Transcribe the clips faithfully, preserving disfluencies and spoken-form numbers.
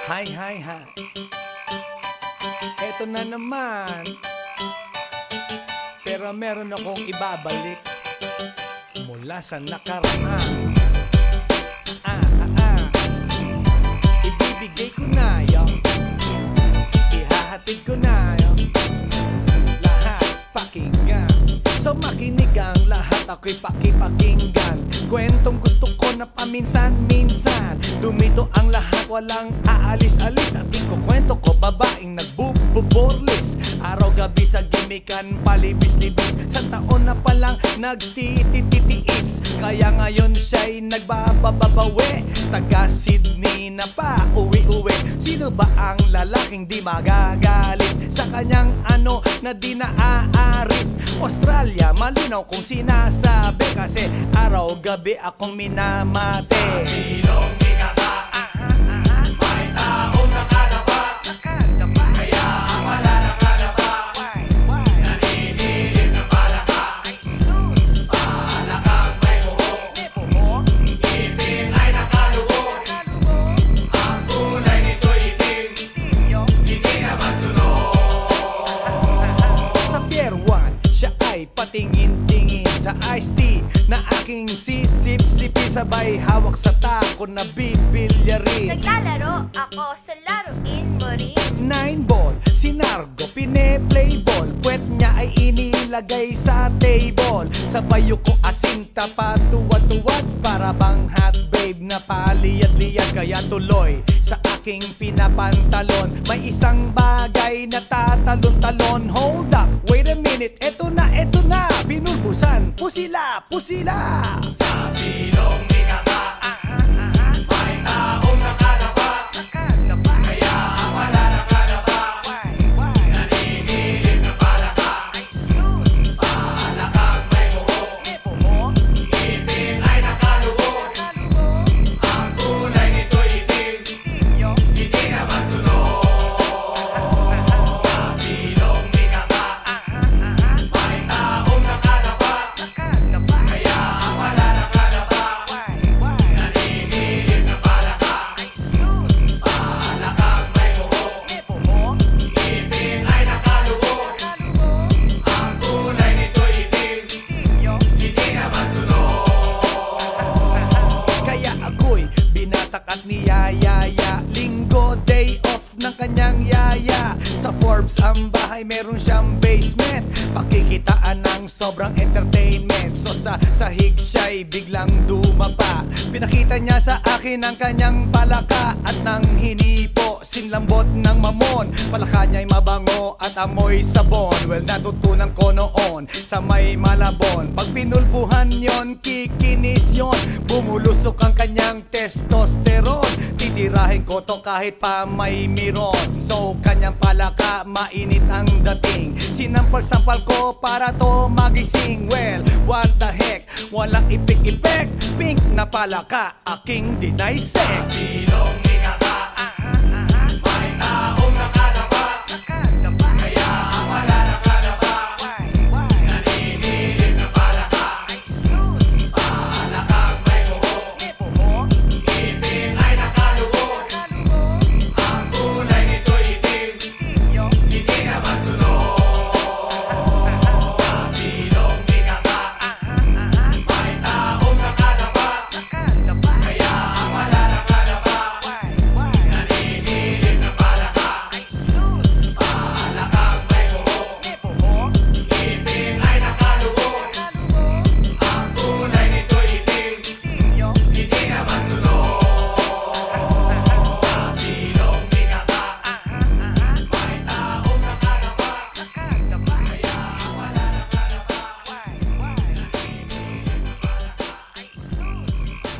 Hi, hi, hi. Eto na naman. Pero meron akong ibabalik mula sa nakaraan. Ah, ah, ah. Ibibigay ko na yun. Ihahatid ko na yun. Lahat pakinggan. So makinig ang lahat, ako'y pakipakinggan. Kwentong gusto ko na paminsan-minsan. Dumito ang lahat, walang aalis-alis. At ikukwento ko, babaeng nagbububorlis. Araw-gabi sa gimikan, palibis-libis. Sa taon na palang nagtitititiis. Kaya ngayon siya'y nagbabababawi. Taga Sydney na pa, uwi-uwi. Sino ba ang lalaking di magagalit sa kanyang ano na di naaarit? Australia, malinaw kung sinasabi. Kasi araw-gabi akong minamate. Sa silong binaba, may taong nakalaba. Kaya ang wala nakalaba, naninilig na palaka. Palakang may buhok, ngipin ay nakalubog. Ang kulay nito'y itim, hindi naman sunog. Sa Pier one, siya ay patingin-tingin sa iced tea na aking sisip-sipin. Sabay hawak sa tako na bibilyarin. Naglalaro ako sa laruin mo rin. Nine ball, si Nargo pine-play ball. Puwet niya ay inilagay sa table. Sa bayo ko asinta patuwad-tuwad. Para bang hot babe na paliyad-liyad. Kaya tuloy sa aking pinapantalon may isang bagay na tatalon-talon. Hold up, wait a minute, eto na, eto na. Pinulbusan, pusila, pusila. Sa silong binaba, may taong nakalaba. Kaya ang wala nakalaba, naninilig na palaka. Palakang may buhok, ngipin ay nakalubog. Ang kulay nito'y itim, hindi naman sunog. Sa silong binaba, may taong nakalaba. Kaya ang wala nakalaba, naninilig na palaka. Palakang may buhok, ngipin ay nakalubog. Ang kulay nito'y itim, hindi naman sunog. Kaya ako'y binatak at niyayaya. Linggo, day off ng kanyang yaya. Sa Forbes ang bahay, meron siyang basement. Pakikitaan ng sobrang entertainment. So sa sahig siya'y biglang dumapa. Pinakita niya sa akin ang kanyang palaka. At nang hinipo, sinlambot ng mamon. Palaka niya'y mabango at amoy sabon. Well, natutunan ko noon sa may Malabon. Pag pinulbuhan yon, kikinis yon. Bumulusok ang kanyang testosterone. Titirahin ko to kahit pa may miron. So kanyang palaka, mainit ang dating. Sinampal-sampal ko para to magising. Well, what the heck, walang ipik-ipek. Pink na palaka, aking deny sex. Silong binaba, may taong nakalaba. Kaya ang wala nakalaba, naninilig na palaka. Palakang may buhok, ngipin ay nakalubog. Ang kulay nito'y itim, hindi naman sunog. Sa silong binaba, may taong nakalaba. Kaya ang wala nakalaba, naninilig na palaka. Palakang may buhok, ngipin ay nakalubog. Ang kulay nito'y itim, hindi naman sunog. Sa silong binaba, may taong nakalaba. Kaya ang wala nakalaba, naninilig na palaka.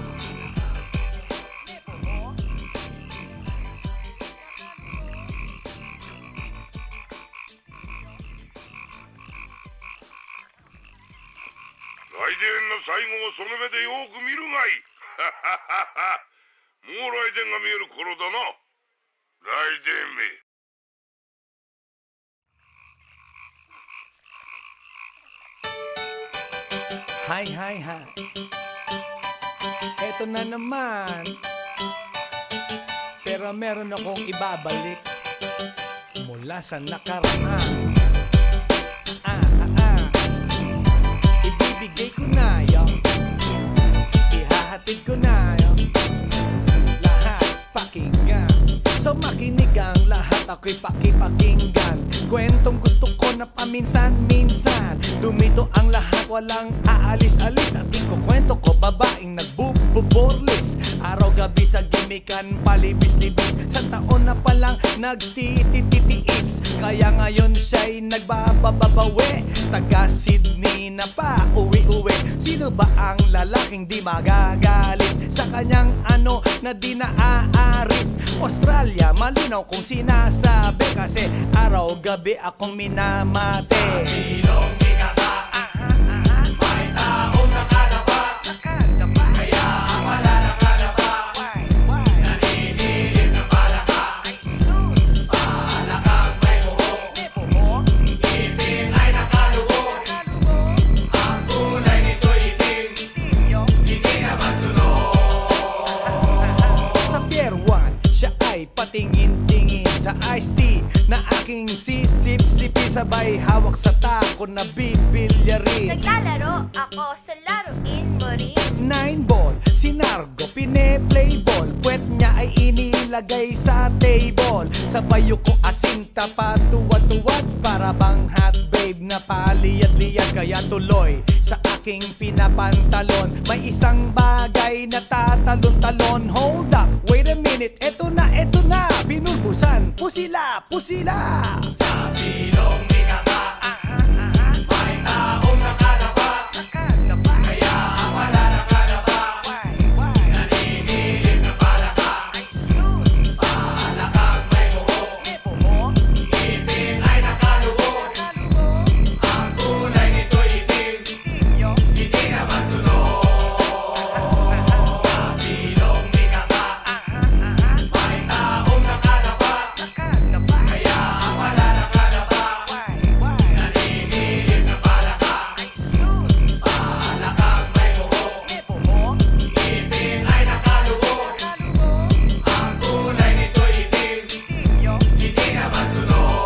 来電の最後をその目でよく見るがいい。もう来電が見える頃だな。来電め。 Hi, hi, hi. Eto na naman. Pero Pero meron akong ibabalik mula sa nakaraan. Ah, ah, ah. Ibibigay ko na yun, ihahatid ko na yun, lahat pakinggan. So makinig ang lahat, ako'y pakipakinggan. Kwentong gusto ko na paminsan-minsan. Dumito ang lahat, walang aalis-alis. At ikukwento ko, babaeng nagbububorlis. Araw-gabi sa gimikan, palibis-libis. Sa taon na palang nagtitititiis. Kaya ngayon siya'y nagbabababawi. Taga Sydney na pa, uwi-uwi. Sino ba ang lalaking di magagalit sa kanyang ano na di naaarit? Australia, malinaw kung sinasabi, kasi araw-gabi akong minamate. Sa silong binaba, may taong nakalaba, kaya ang wala nakalaba, naninilig na palaka. Palakang may buhok, ngipin ay nakalubog. Ang kulay nito'y itim, hindi naman sunog. Sa Pier one, siya ay patingin-tingin sa iced tea na aking sisip-sipin. Sabay hawak sa tako na bibilyarin. Naglalaro ako sa laruin mo rin. Nine ball, si Nargo pine-play ball. Puwet niya ay inilagay sa table. Sabay ko asinta patuwad-tuwad, para bang hot babe na paliyad-liyad. Kaya tuloy sa aking pinapantalon, may isang bagay na tatalon-talon. Hold up, wait a minute, eto na, eto na. Pinulbusan, pusila, pusila. Sa silong binaba, may taong nakalaba, kaya ang wala nakalaba, naninilig na palaka. Palakang may buhok, ngipin ay nakalubog. Ang kulay nito'y itim, hindi naman sunog. Sa silong binaba, may taong nakalaba, kaya ang wala nakalaba, naninilig na palaka. Palakang may buhok, ngipin ay nakalubog. Ang kulay nito'y itim, hindi naman sunog.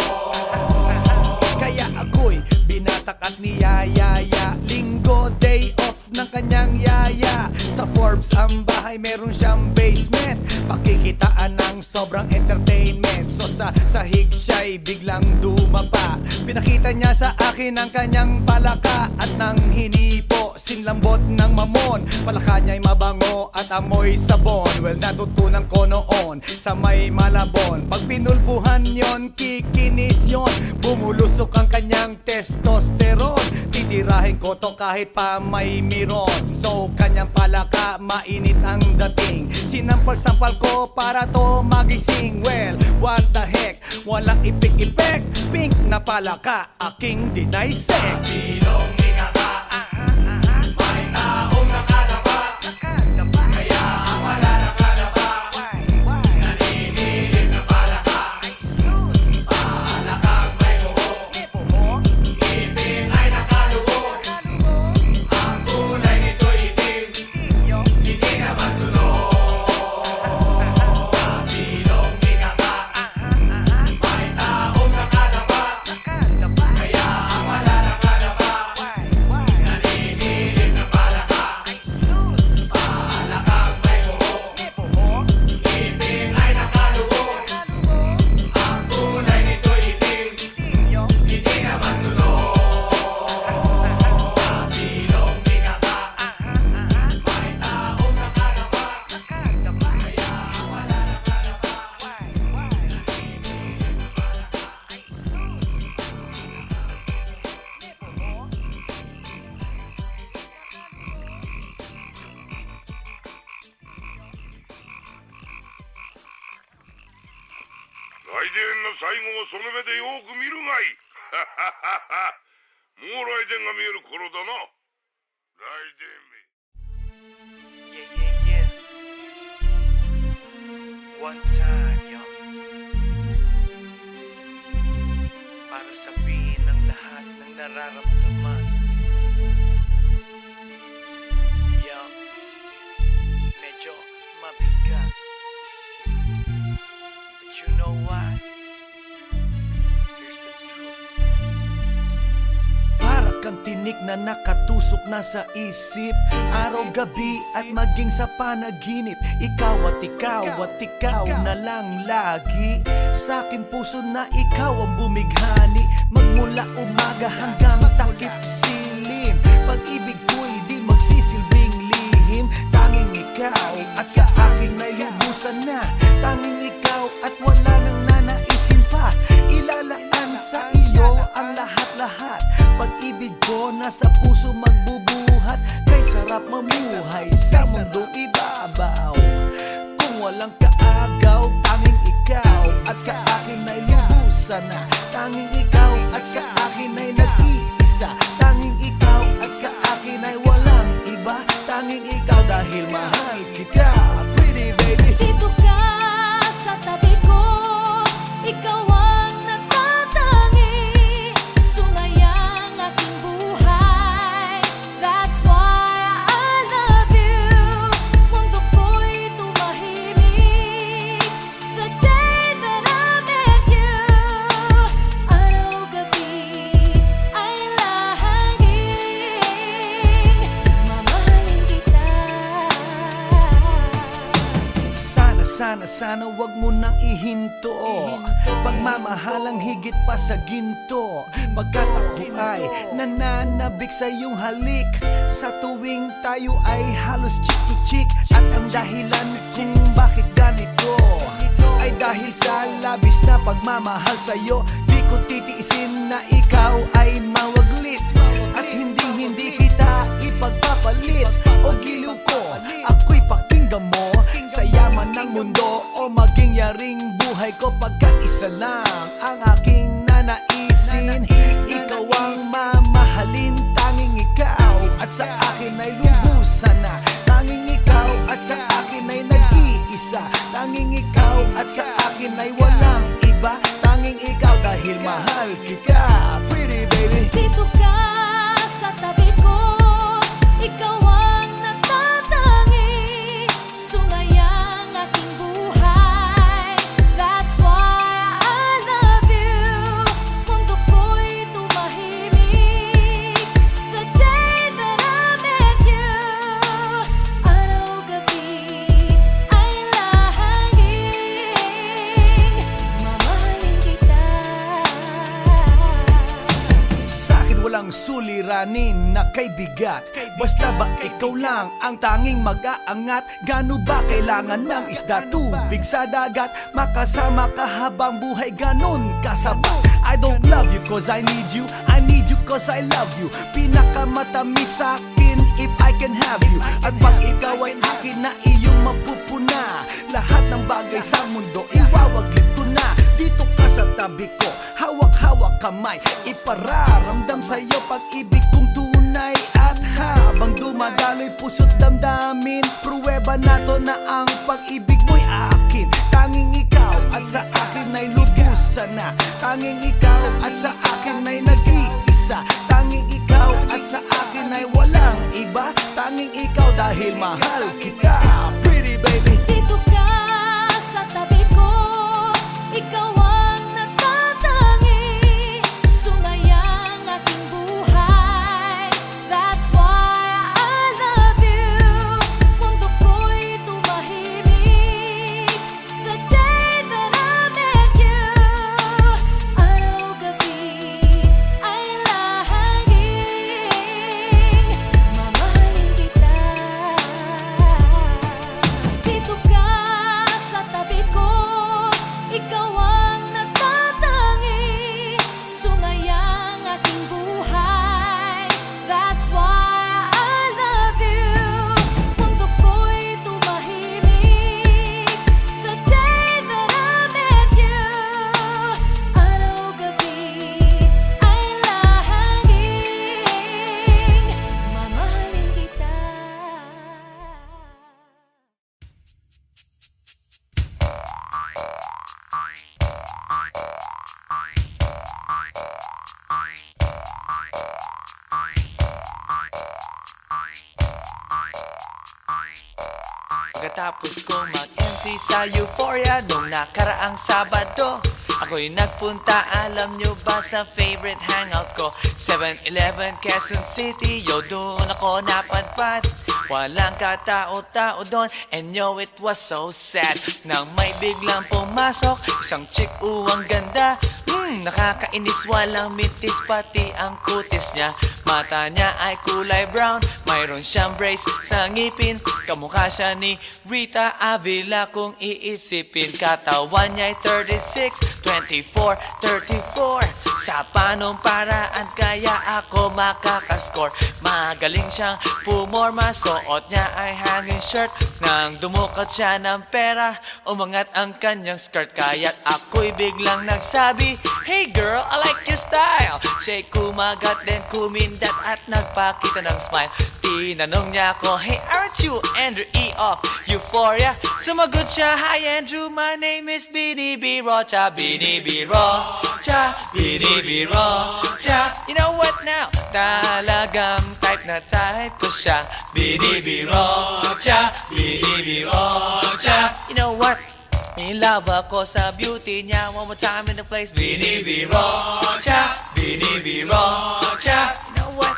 Kaya ako'y binatak at niyayaya. Linggo, day off ng kanyang yaya. Sa Forbes ang bahay, meron siyang basement. Pakikitaan ng sobrang entertainment. So sa sahig siya'y biglang dumapa. Pinakita niya sa akin ang kanyang palaka. At nang hinipo, sinlambot ng mamon. Palaka niya'y mabango at amoy sabon. Well, natutunan ko noon sa may Malabon. Pag pinulbuhan yon, kikinis yon. Bumulusok ang kanyang testosterone. Titirahin ko to kahit pa may miron. So kanyang palaka, mainit ang dating. Sinampal-sampal ko para to magising. Well, what the heck, walang ipik-ipek. Pink na palaka, aking deny sex. Silong binaba, may taong nakalaba, kaya ang wala nakalaba, naninilig na palaka. Palakang may buhok, ngipin ay nakalubog. Ang kulay nito'y itim, hindi naman sunog. Sa silong binaba, may taong nakalaba, kaya ang wala nakalaba, naninilig na palaka. Palakang may buhok, ngipin ay nakalubog. Ang kulay nito'y itim, hindi naman sunog. Sa silong binaba, may taong nakalaba, kaya ang wala nakalaba, naninilig na palaka. ライデンの最後をその目でよく見るがいい。もうライデンが見える頃だな。ライデンめ。 Yeah, yeah, yeah. One time, yo. Para sabihin ng lahat ng nararamdaman. Yo. Medyo mabigat. na nakatusok na sa isip, araw-gabi at maging sa panaginip. Ikaw at ikaw at ikaw na lang lagi sa aking puso, na ikaw ang bumighani. Magmula umaga hanggang takip silim, pag-ibig ko'y di magsisilbing lihim. Tanging ikaw at sa akin ay lubusan na. Tanging ikaw at wala nang nanaisin pa. Ilalaan sa iyo ang lahat-lahat. Pag-ibig ko nasa puso magbubuhat. Kay sarap mamuhay sa mundong ibabaw. Kung walang kaagaw, tanging ikaw at sa akin ay lubusan na. Tanging ikaw at sa akin ay nag-iisa. Tanging ikaw at sa akin ay walang iba. Tanging ikaw dahil mahal kita, pretty baby. Dito ka sa tabi ko, ikaw ang natatangi. Sumayang aking buhay, that's why I love you. Mundo ko'y tumahimik the day that I met you. Araw-gabi ay lahaging mamahalin kita. Sana, sana, sana wag mo nang ihinto. Pagmamahalang higit pa sa ginto. Pagkat ako ay nananabik sa iyong halik. Sa tuwing tayo ay halos chick to chick. At ang dahilan kung bakit ganito ay dahil sa labis na pagmamahal sa'yo. Di ko titiisin na ikaw ay mawaglit. At hindi hindi kita ipagpapalit. O giliw ko, ako'y pakinggan mo. Sa yaman ng mundo o maging yaring buhay ko, pagkat isa lang ang aking nanaisin. Ikaw ang mamahalin, tanging ikaw at sa akin ay lubusan na. Tanging ikaw at sa akin ay nag-iisa. Tanging ikaw at sa akin ay walang iba. Tanging ikaw dahil mahal kita, pretty baby. Dito ka sa tabi ko, ikaw ang natatangi. Sumayang aking buhay, that's why I love you. Mundo ko'y tumahimik the day that I met you. Araw-gabi ay lahaging mamahalin kita. Sa'kin walang suliranin na kay bigat. Basta ba ikaw lang ang tanging mag-aangat? Gano ba kailangan ng isda, tubig sa dagat? Makasama ka habang buhay, ganun kasapat. I don't love you cause I need you, I need you cause I love you. Pinakamatamis sa'kin if I can have you. At pag ikaw ay akin na iyong mapupuna, lahat ng bagay sa mundo iwawaglit ko na. Dito ka sa tabi ko, hawak-hawak kamay, ipararamdam sa'yo pag-ibig kong tunay. At habang dumadaloy puso't damdamin, pruweba na to na ang pag-ibig mo'y akin. Tanging ikaw at sa akin ay lubusan na. Tanging ikaw at sa akin ay nag-iisa. Tanging ikaw at sa akin ay walang iba. Tanging ikaw dahil mahal kita, pretty baby. Dito ka sa tabi ko, ikaw ang natatangi. Sumayang aking buhay, that's why I love you. Mundo ko'y tumahimik the day that I met you. Araw-gabi ay lahaging mamahalin kita. Dito ka sa tabi ko, ikaw ang natatangi. Sumayang aking buhay, that's why I love you. Mundo ko'y tumahimik the day that I met you. Araw-gabi ay lahaging mamahalin kita. Pagkatapos ko mag-M C sa Euphoria nung nakaraang Sabado, Ako'y nagpunta, alam nyo ba, sa favorite hangout ko, seven eleven Quezon City. Yo, doon ako napadpad, walang katao-tao doon. And yo, it was so sad nang may biglang pumasok isang chick, uwang ganda. Hmm, nakakainis, walang mitis, pati ang kutis niya. Mata niya ay kulay brown, mayroon siyang brace sa ngipin. Kamukha siya ni Rita Avila kung iisipin. Katawan niya ay thirty-six, twenty-four, thirty-four. Sa panong paraan kaya ako makakascore? Magaling siyang pumorma, suot niya ay hanging shirt. Nang dumukot siya ng pera, umangat ang kanyang skirt. Kaya't ako'y biglang nagsabi, hey girl, I like your style. Siya'y kumagat, then kumindat at nagpakita ng smile. Tinanong niya ako, hey, aren't you Andrew E. of Euphoria? Sumagot siya, hi Andrew, my name is Bini B. Rocha. Bini B. Rocha, Bini B. Rocha. You know what now? Talagang type na type ko siya. Bini B. Rocha, Bini B. Rocha. You know what? In love ako sa beauty niya. One more time in the place. Bini B. Rocha, Bini B. Rocha. You know what?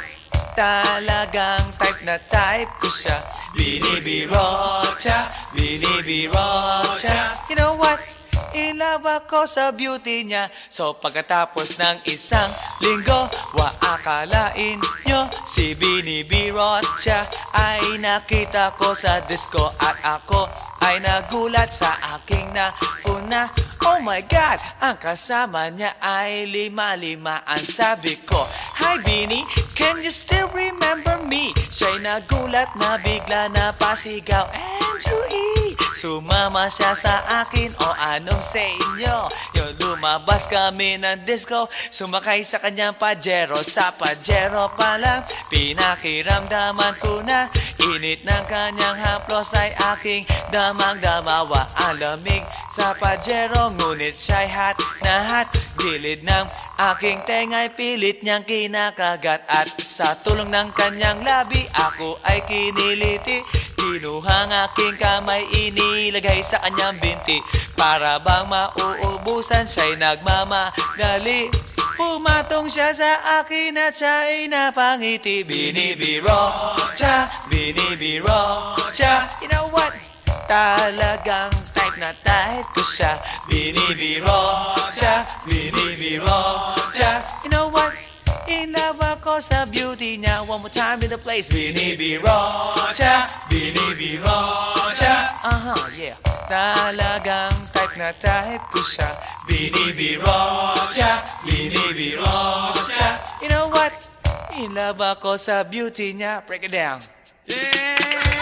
Talagang type na type ko siya. Bini B. Rocha, Bini B. Rocha. You know what? In love ako sa beauty niya. So pagkatapos ng isang linggo, waakalain nyo si Bini B. Rocha ay nakita ko sa disco. At ako ay nagulat sa aking napuna. Oh my God, ang kasama niya ay lima-limaan. Sabi ko, hi Bini, can you still remember me? Siya'y nagulat na bigla na pasigaw, Andrew E. Sumama siya sa akin, o anong sa inyo? Yung lumabas kami ng disco, sumakay sa kanyang Pajero. Sa Pajero pa lang, pinakiramdaman ko na init ng kanyang haplos ay aking damang-damawa. Ang lamig sa Pajero, ngunit siya'y hot na hot. Gilid ng aking tenga'y pilit niyang kinakagat. At sa tulong ng kanyang labi, ako ay kiniliti. Kinuha ang aking kamay, inilagay sa kanyang binti. Para bang mauubusan, siya'y nagmamagali. Pumatong siya sa akin at siya'y napangiti. Bini B. Rocha, Bini B. Rocha. You know what? Talagang type na type ko siya. Bini B. Rocha, Bini B. Rocha. You know what? In love ako sa beauty niya. One more time in the place. Bini B. Rocha, Bini B. Rocha. Uh-huh, yeah. Talagang type na type ko siya. Bini B. Rocha, Bini B. Rocha. You know what? In love ako sa beauty niya. Break it down. Yeah!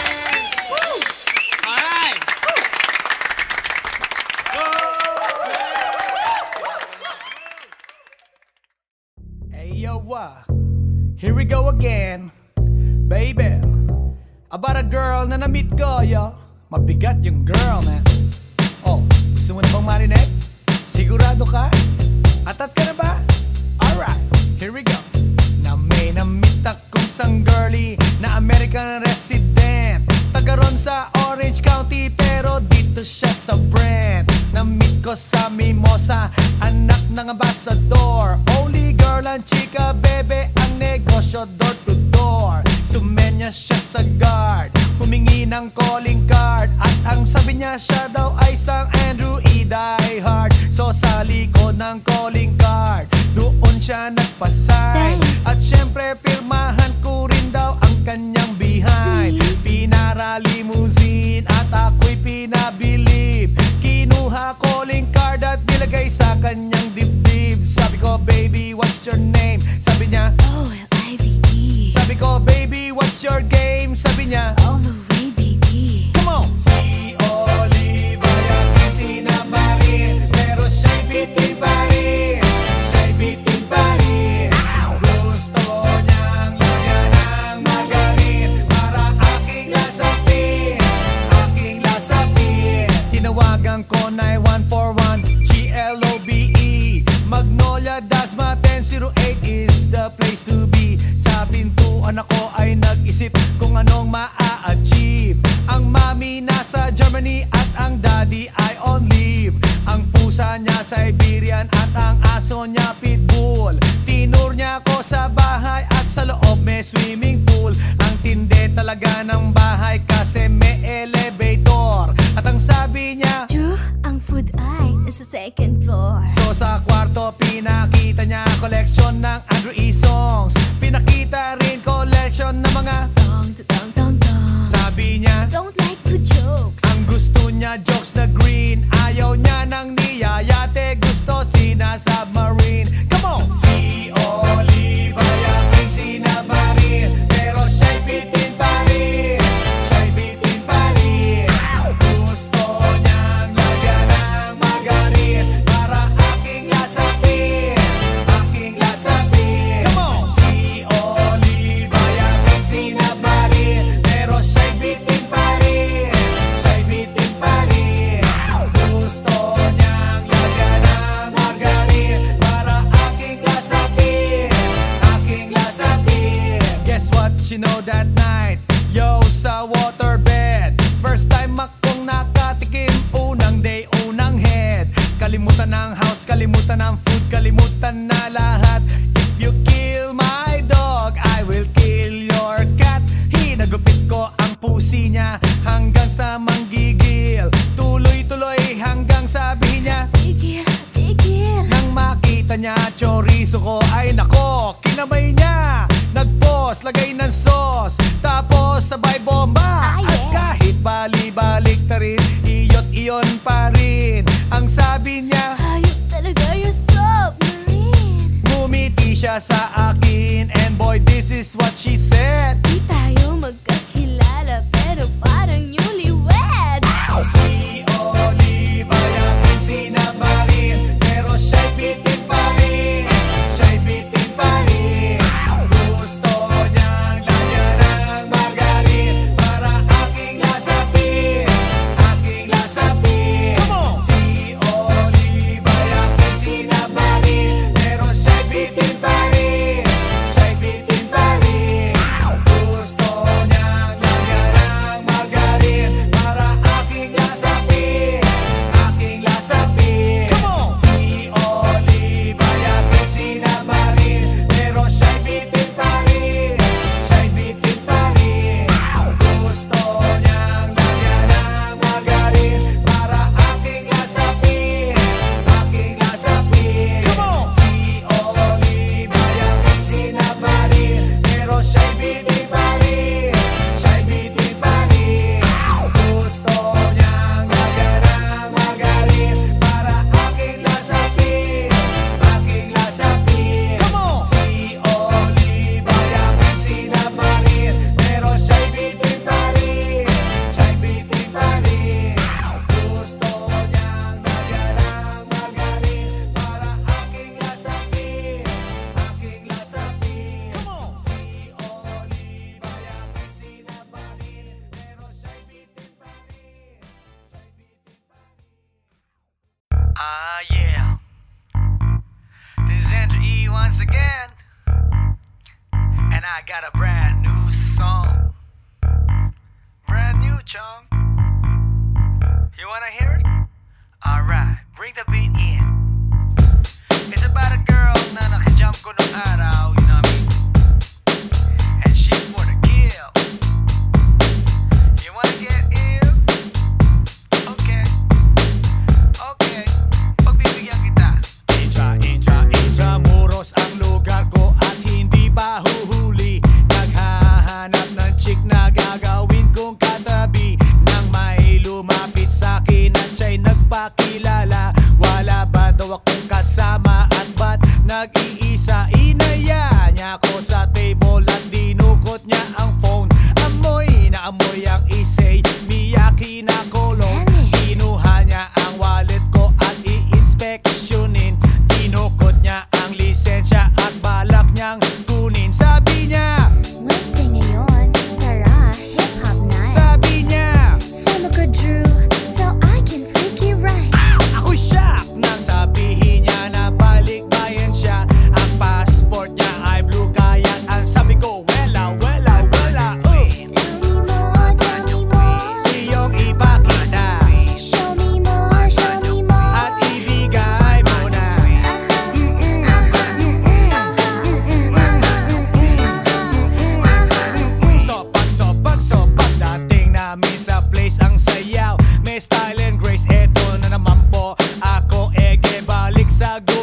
Woo! All right! Hey yo, uh, here we go again, baby. About a girl na na-meet ko, yo. Mabigat yung girl, man. Oh, gusto mo na bang marinig? Sigurado ka? Atat ka na ba? Alright, here we go. Na may na-meet akong isang girlie na American resident, taga ron sa Orange County, pero dito siya sa Brent. Na-meet ko sa Mimosa, anak ng ambassador. Only girl ang chika, bebe, ang negosyo door to door. Sumenya siya sa guard, humingi ng calling card. At ang sabi niya, siya daw ay isang Andrew E. Die Hard. So sa likod ng calling card, doon siya nagpasay. At syempre pirmahan ko rin daw ang kanyang behind. Pinara limousine at ako'y pinabilib. Kinuha calling card at nilagay sa kanyang dibdib. Sabi ko, baby, what's your name? Sabi niya, O L I V E. sabi ko, baby, what's your game? Sabi niya, All the way, baby. come on! Si Oliva yung isinabahin, pero siya'y bitin pa rin. Siya'y bitin pa rin. Gusto niyang lagyan ng magarin para aking lasapin, aking lasapin. Tinawagan ko nine one four one G L O B E. Magnolia, Dasma ten oh eight is the place to be. Sa pintuan ako ay nag-isip kung anong ma-achieve. Ang mami nasa Germany at ang daddy ay on leave. Ang pusa niya Siberian sa kwarto, pinakita niya collection ng Andrew E. songs. Pinakita rin collection ng mga Dong, dong, dong, dong. sabi niya, Don't like the jokes. ang gusto niya jokes na green. Ayaw niya ng niyayate, gusto sina-submarine. Come on! Si Olive ay aking sinabarin, pero siya'y bitin pa rin. Siya'y bitin pa rin. Gusto niyang lagyan ng margarin para aking lasapin, aking lasapin. Come on! Si Olive ay aking sinabarin, pero siya'y bitin pa rin. Siya'y bitin pa rin. Gusto niyang lagyan ng margarin para aking lasapin, aking lasapin. Guess what you know that night? Yo, sa waterbed, first time akong nakatikim. Unang day, unang head. Kalimutan ng house, kalimutan ng food, kalimutan na lahat. If you kill my dog, I will kill your cat. Hinagupit ko ang pusi niya hanggang sa manggigil. Tuloy-tuloy hanggang sabihin niya, Tigil, tigil. nang makita niya chorizo ko, ay nako, kinamay niya. Nag-pause, lagay ng sauce, tapos sabay bomba. Ah, yeah. At kahit bali-balik ta rin, iyot iyon pa rin. Ang sabi niya, Hayop talaga yung submarine. ngumiti siya sa akin, and boy, this is what she said. Di tayo magkakilala pero parang newlywed. Si Olive ay aking sinabarin, pero siya'y bitin pa rin. Siya'y bitin pa rin. Gusto niyang lagyan ng margarin para aking lasapin, aking lasapin. Come on! Si Olive ay aking sinabarin, pero siya'y bitin pa rin. Siya'y bitin pa rin. Gusto niyang lagyan ng margarin para aking lasapin, aking lasapin. Come on! Si Olive ay aking sinabarin, pero siya'y bitin pa rin. Siya'y bitin pa rin. Gusto niyang lagyan ng margarin para aking lasapin, aking lasapin. Come on! Si Olive ay aking sinabarin, pero siya'y bitin pa rin. Siya'y bitin pa rin. Gusto niyang lagyan ng margarin para aking lasapin, aking lasapin. Come on! Si Olive ay aking sinabarin, pero siya'y bitin pa rin. Siya'y bitin pa rin. Gusto niyang lagyan ng margarin para aking lasapin, aking lasapin. Come on! Si Olive ay aking sinabarin, pero siya'y bitin pa rin. Siya'y bitin pa rin. Ah, yeah. This is Andrew E once again. And I got a brand new song. Brand new, chong. You wanna hear it? Alright, bring the beat in. It's about a girl na nakajump ko nung araw, you know what I mean? And she's for the kill. You wanna get ill? Okay. Okay. Pagbibigyan kita. Intra, intra, intramuros ang lugar ko at hindi pa huhuli. Naghahanap ng chick na gagawin kong katabi. Nang may lumapit sa'kin at siya'y nagpakilala. Wala ba daw akong kasama at ba't nag-iisa? Inaya niya ako sa table at dinukot niya ang phone. Amoy na amoy ang isay, Miyaki na kolong. Kinuha niya ang wallet ko at i-inspeksyonin. Dinukot niya ang lisensya at balak niyang kunin. Sabi niya, Listing ngayon, tara, hip-hop night. sabi niya, Sama ka, Drew, so I can freak you right. ako'y shock nang sabihin niya na balikbayan siya. Ang passport niya ay blue, kaya ang sabi ko, wela, wela, wela. Oh, Tell me more, tell me more. iyong ipakita Show me more, show me more. at ibigay mo na. Sopak, sopak, sopak, dating namin sa place ang sayaw. May style and grace, eto na naman po ako, ege balik sa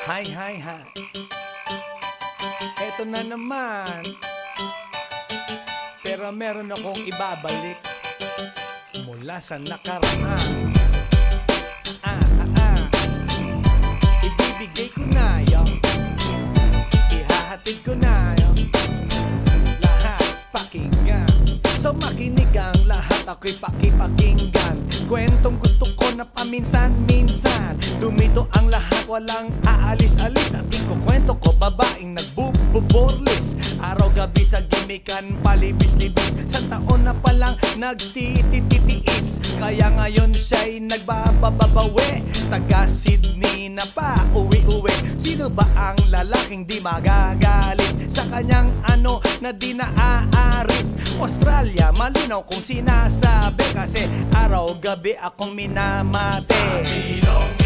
Hi, hi, hi. Eto na naman. Pero meron akong ibabalik mula sa nakaraan. Ah, ah, ah. Ibibigay ko na yun. Ihahatid ko na yun. Lahat pakinggan. So makinig ang lahat, ako'y pakipakinggan. Kwentong gusto ko na paminsan-minsan. Dumito ang lahat, walang aalis-alis. At ikukwento ko, babaeng nagbububorlis. Araw-gabi sa gimikan, palibis-libis. Sa taon na palang nagtitititiis. Kaya ngayon siya'y nagbabababawi. Taga Sydney na pa, uwi-uwi. Sino ba ang lalaking di magagalit sa kanyang ano na di naaarit? Australia, malinaw kung sinasabi. Kasi araw-gabi akong minamate. Silong